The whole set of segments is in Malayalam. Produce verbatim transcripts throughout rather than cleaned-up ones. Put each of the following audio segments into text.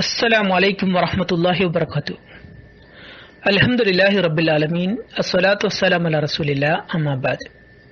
അസ്സലാമു അലൈക്കും വറഹ്മത്തുള്ളാഹി വബറകാതുഹു. അൽഹംദുലില്ലാഹി റബ്ബിൽ ആലമീൻ. അസ്സലാത്തു വസ്സലാമു അലാ റസൂലില്ലാ. അമ്മാ ബഅദ്.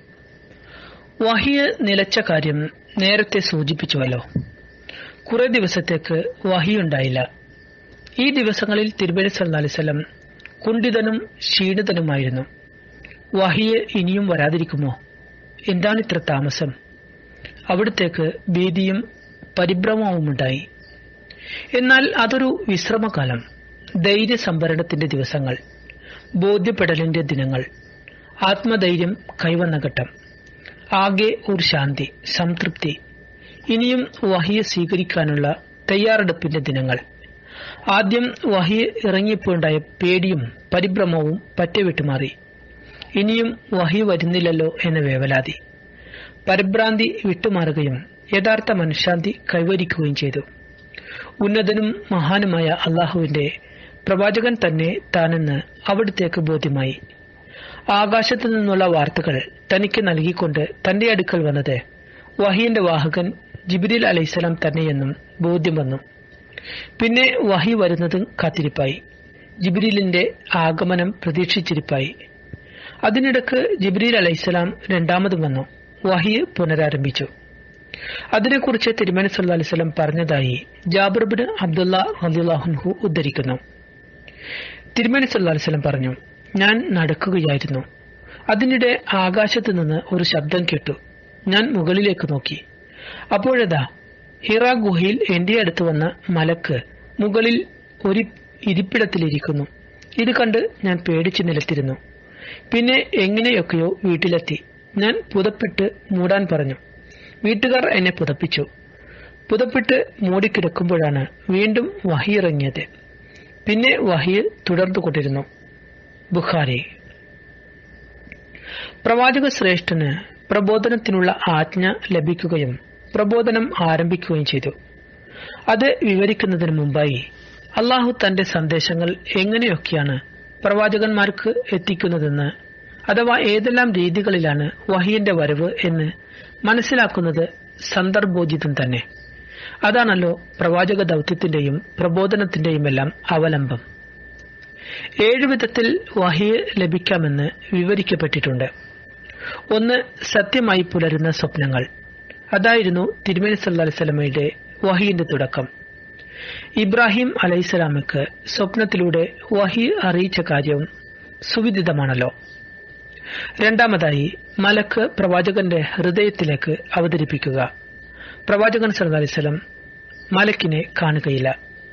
വഹിയ് നിലച്ച കാര്യം നേരത്തെ സൂചിപ്പിച്ചുവല്ലോ. കുറെ ദിവസത്തേക്ക് വഹിയുണ്ടായില്ല. ഈ ദിവസങ്ങളിൽ തിരുമേനി സല്ലല്ലാഹു അലൈഹി വസല്ലം കുണ്ഠിതനും ക്ഷീണിതനുമായിരുന്നു. വഹിയ് ഇനിയും വരാതിരിക്കുമോ? എന്താണിത്ര താമസം? അവിടത്തേക്ക് ഭീതിയും പരിഭ്രമവുമുണ്ടായി. എന്നാൽ അതൊരു വിശ്രമകാലം, ധൈര്യസംഭരണത്തിന്റെ ദിവസങ്ങൾ, ബോധ്യപ്പെടലിന്റെ ദിനങ്ങൾ, ആത്മധൈര്യം കൈവന്ന ഘട്ടം, ആകെ ഒരു ശാന്തി, സംതൃപ്തി, ഇനിയും വഹിയെ സ്വീകരിക്കാനുള്ള തയ്യാറെടുപ്പിന്റെ ദിനങ്ങൾ. ആദ്യം വഹിയെ ഇറങ്ങിയപ്പോഴുണ്ടായ പേടിയും പരിഭ്രമവും പറ്റെ വിട്ടുമാറി. ഇനിയും വഹി വരുന്നില്ലല്ലോ എന്ന വേവലാതി, പരിഭ്രാന്തി വിട്ടുമാറുകയും യഥാർത്ഥ മനഃശാന്തി കൈവരിക്കുകയും ചെയ്തു. ഉന്നതനും മഹാനുമായ അള്ളാഹുവിന്റെ പ്രവാചകൻ തന്നെ താനെന്ന് അവിടത്തേക്ക് ബോധ്യമായി. ആകാശത്തു നിന്നുള്ള വാർത്തകൾ തനിക്ക് നൽകിക്കൊണ്ട് തന്റെ അടുക്കൽ വന്നത് വഹിയുടെ വാഹകൻ ജിബ്രീൽ അലൈഹിസ്സലാം തന്നെയെന്നും ബോധ്യം വന്നു. പിന്നെ വഹി വരുന്നതും കാത്തിരിപ്പായി. ജിബ്രീലിന്റെ ആഗമനം പ്രതീക്ഷിച്ചിരിപ്പായി. അതിനിടക്ക് ജിബ്രീൽ അലൈഹിസ്സലാം രണ്ടാമതും വന്നു. വഹി പുനരാരംഭിച്ചു. അതിനെക്കുറിച്ച് തിരുമേനി സല്ലല്ലാഹു അലൈഹി വസല്ലം പറഞ്ഞതായി ജാബിർ ഇബ്നു അബ്ദുള്ള റളിയല്ലാഹു അൻഹു ഉദ്ധരിക്കുന്നു. തിരുമേനി സല്ലല്ലാഹു അലൈഹി വസല്ലം പറഞ്ഞു, ഞാൻ നടക്കുകയായിരുന്നു. അതിനിടെ ആകാശത്ത് നിന്ന് ഒരു ശബ്ദം കേട്ടു. ഞാൻ മുകളിലേക്ക് നോക്കി. അപ്പോഴതാ ഹിറാ ഗുഹയിൽ എന്റെ അടുത്ത് വന്ന മലക്ക് മുകളിൽ ഒരു ഇരിപ്പിടത്തിലിരിക്കുന്നു. ഇത് കണ്ട് ഞാൻ പേടിച്ചു നിലത്തിരുന്നു. പിന്നെ എങ്ങനെയൊക്കെയോ വീട്ടിലെത്തി. ഞാൻ പുതപ്പിട്ട് മൂടാൻ പറഞ്ഞു. വീട്ടുകാർ എന്നെ പുതപ്പിച്ചു. പുതപ്പിട്ട് മൂടിക്കിടക്കുമ്പോഴാണ് വീണ്ടും വഹി ഇറങ്ങിയത്. പിന്നെ വഹി തുടർന്നുകൊണ്ടിരുന്നു. ബുഖാരി. പ്രവാചക ശ്രേഷ്ഠന് പ്രബോധനത്തിനുള്ള ആജ്ഞ ലഭിക്കുകയും പ്രബോധനം ആരംഭിക്കുകയും ചെയ്തു. അത് വിവരിക്കുന്നതിന് മുമ്പായി അള്ളാഹു തന്റെ സന്ദേശങ്ങൾ എങ്ങനെയൊക്കെയാണ് പ്രവാചകന്മാർക്ക് എത്തിക്കുന്നതെന്ന്, അഥവാ ഏതെല്ലാം രീതികളിലാണ് വഹിയുടെ വരവ് എന്ന് മനസ്സിലാക്കുന്നത് സന്ദർഭോചിതം തന്നെ. അതാണല്ലോ പ്രവാചക ദൌത്യത്തിന്റെയും പ്രബോധനത്തിന്റെയുമെല്ലാം അവലംബം. ഏഴു വിധത്തിൽ വഹി ലഭിക്കാമെന്ന് വിവരിക്കപ്പെട്ടിട്ടുണ്ട്. ഒന്ന്, സത്യമായി പുലരുന്ന സ്വപ്നങ്ങൾ. അതായിരുന്നു തിരുമേനി സല്ലല്ലാഹു അലൈഹി വസല്ലമയുടെ വഹിയുടെ തുടക്കം. ഇബ്രാഹിം അലൈഹിസ്സലാമക്ക് സ്വപ്നത്തിലൂടെ വഹി അറിയിച്ച കാര്യവും സുവിദിതമാണല്ലോ. രണ്ടാമതായി, മലക്ക് പ്രവാചകന്റെ ഹൃദയത്തിലേക്ക് അവതരിപ്പിക്കുക. പ്രവാചകൻ സല്ലല്ലാഹു അലൈഹി വസല്ലം മലക്കിനെ കാണുകയില്ല.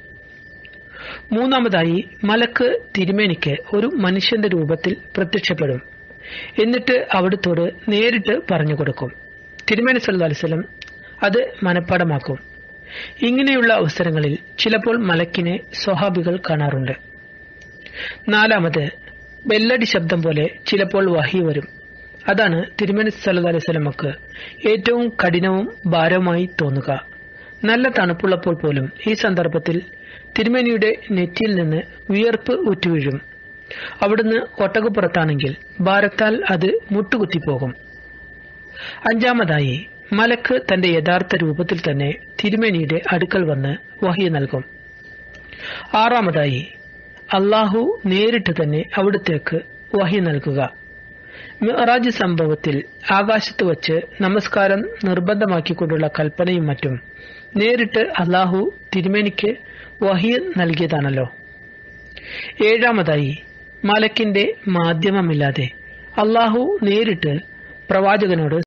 മൂന്നാമതായി, മലക്ക് തിരുമേനിക്ക് ഒരു മനുഷ്യന്റെ രൂപത്തിൽ പ്രത്യക്ഷപ്പെടും. എന്നിട്ട് അവിടത്തോട് നേരിട്ട് പറഞ്ഞുകൊടുക്കും. തിരുമേനി സല്ലല്ലാഹു അലൈഹി വസല്ലം അത് മനഃപ്പാടമാക്കും. ഇങ്ങനെയുള്ള അവസരങ്ങളിൽ ചിലപ്പോൾ മലക്കിനെ സ്വഹാബികൾ കാണാറുണ്ട്. നാലാമത്, ബെല്ലടി ശബ്ദം പോലെ ചിലപ്പോൾ വഹി വരും. അതാണ് തിരുമേനി സല്ലല്ലാഹു അലൈഹി വസല്ലമക്ക് ഏറ്റവും കഠിനവും ഭാരവുമായി തോന്നുക. നല്ല തണുപ്പുള്ളപ്പോൾ പോലും ഈ സന്ദർഭത്തിൽ തിരുമേനിയുടെ നെറ്റിയിൽ നിന്ന് വിയർപ്പ് ഉറ്റുവീഴും. അവിടുന്ന് ഒട്ടകപ്പുറത്താണെങ്കിൽ ഭാരത്താൽ അത് മുട്ടുകുത്തിപ്പോകും. അഞ്ചാമതായി, മലക്ക് തന്റെ യഥാർത്ഥ രൂപത്തിൽ തന്നെ തിരുമേനിയുടെ അടുക്കൽ വന്ന് വഹി നൽകും. ആറാമതായി, അള്ളാഹു നേരിട്ട് തന്നെ അവിടത്തേക്ക് വഹി നൽകുക. മിഅ്റാജ് സംഭവത്തിൽ ആകാശത്ത് വച്ച് നമസ്കാരം നിർബന്ധമാക്കിക്കൊണ്ടുള്ള കൽപ്പനയും മറ്റും നേരിട്ട് അള്ളാഹു തിരുമേനിക്ക് വഹി നൽകിയതാണല്ലോ. ഏഴാമതായി, മലക്കിന്റെ മാധ്യമമില്ലാതെ അള്ളാഹു നേരിട്ട് പ്രവാചകനോട്